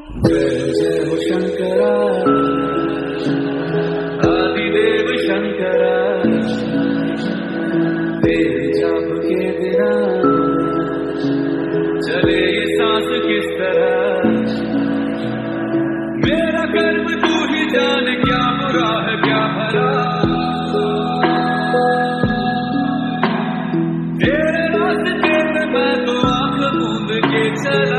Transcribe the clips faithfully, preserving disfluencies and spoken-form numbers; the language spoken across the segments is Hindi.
जय जय हो शंकरा, आदिदेव शंकरा, तेरे जाप के बिना चले ये सांस किस तरह। मेरा कर्म तू ही जान, क्या बुरा है क्या भला। तेरे रास्ते पे मैं तो आंख मूंद के चला,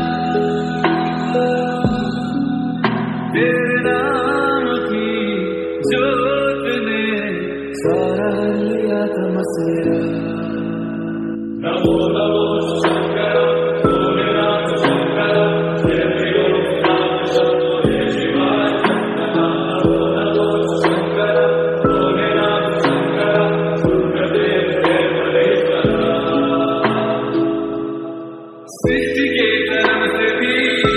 तेरे नाम की जोत ने सारा लिया था मसेरा। नमो नमो शंकरा, भोलेनाथ शंकरा, जय प्रियो नाम शंभो जय शिवाय शंकरा। नमो नमो शंकरा, भोलेनाथ शंकरा, रुद्रदेव जय मलेश्वरा। सृष्टि के जन्म से भी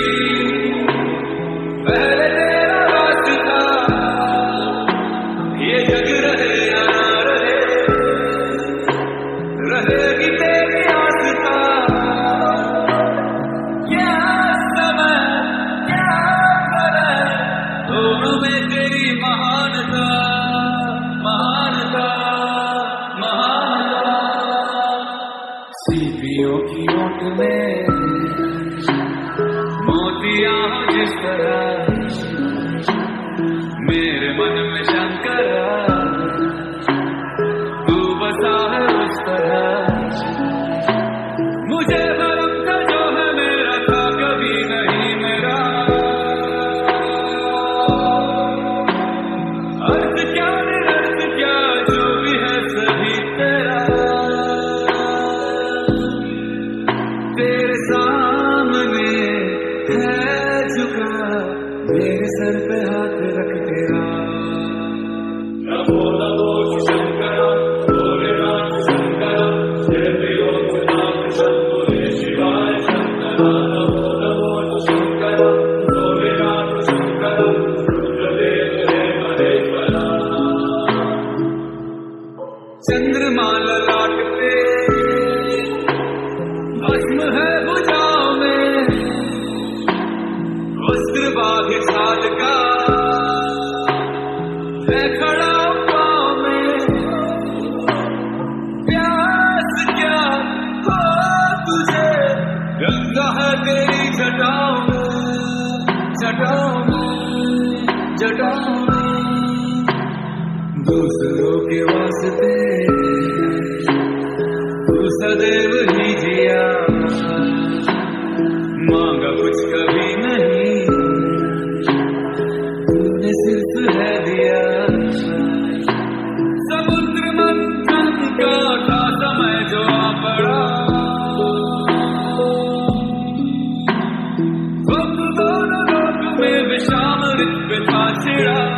पहले तेरा वास्ता, ये जग रहे या ना रहे, रहेगी तेरी आस्था। क्या समय क्या करे, दोनों में तेरी महानता महानता महानता। सीपियों की ओट में मोतियां हो जिस तरह, मेरे मन में शंकरा तू बसा है उस तरह। मुझे भरम का जो है मेरा था कभी नहीं मेरा। अर्थ क्या निरर्थ क्या जो भी है सभी तेरा। तेरे सामने है झुका, मेरे सर पे हाथ रख तेरा। नमो नमो शंकरा, भोलेनाथ शंकरा, जय प्रियो नाम शंभो जय शिवाय शंकरा। नमो नमो शंकरा, भोलेनाथ शंकरा, रुद्रदेव जय मलेश्वरा। चंद्रमा ललाट पे भस्म है भुजाओं में, वस्त्र बाघ छाल का है खड़ा पाँव में। प्यास क्या हो तुझे, गंगा है तेरी जटाओं में जटाओं में जटाओं में। दूसरों के वास्ते तू सदैव ही जिया, मांगा कुछ कभी नहीं, तूने सिर्फ है दिया। समुद्र मंथन का था समय जो आ पड़ा, वक्त दोनों लोक में विषामृत पे था छिड़ा।